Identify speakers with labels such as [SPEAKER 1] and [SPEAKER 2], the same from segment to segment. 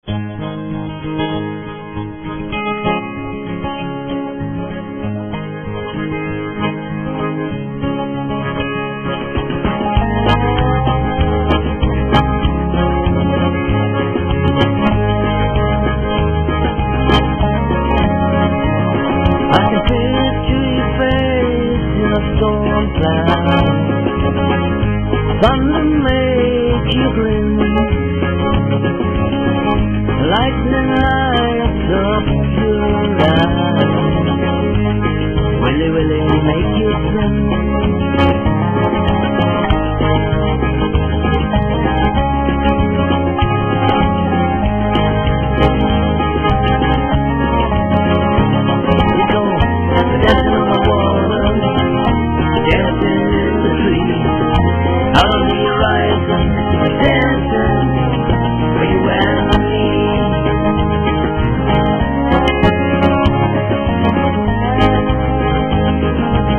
[SPEAKER 1] Thunder makes you grin, lightning lights up your life, Willy, Willy, make you sin.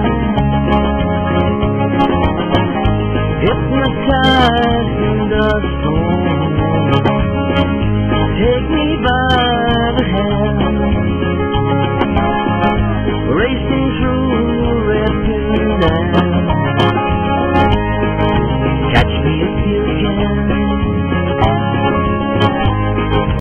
[SPEAKER 1] Hypnotized in the